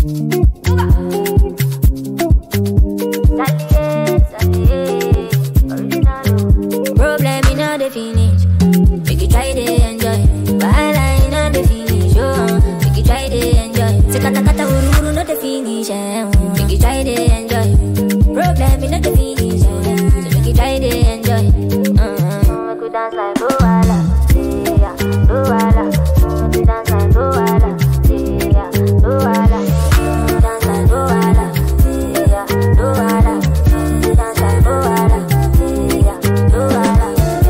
Problem in all the finish. Make you try to enjoy. While I know the finish, oh, make you try to enjoy. Say kata kata uru uru not the finish, make you try to enjoy. Problem in all the finish, so make you try to enjoy. Make you dance like Luala, yeah, Luala. Make you dance like Luala, yeah, Luala. Dance like Luala, yeah, Luala. Dance like Luala, yeah, Luala.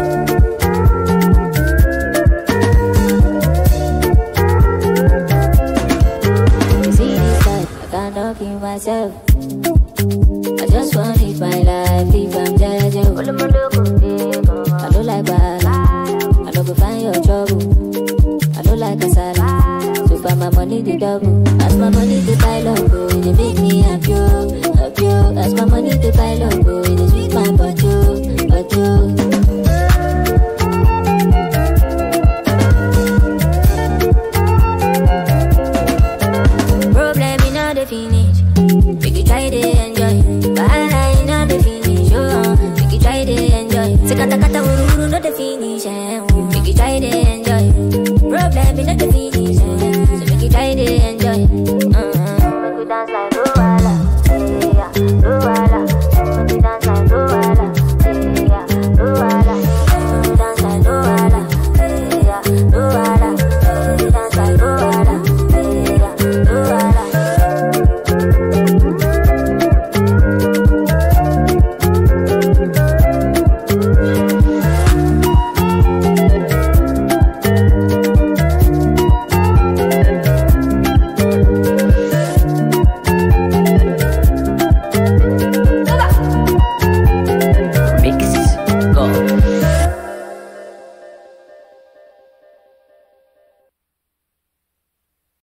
Can't keep myself. I just want to live my life, if I'm judging. I don't like bad. I don't go find your trouble. I don't like a salad. So far my money the double. As my money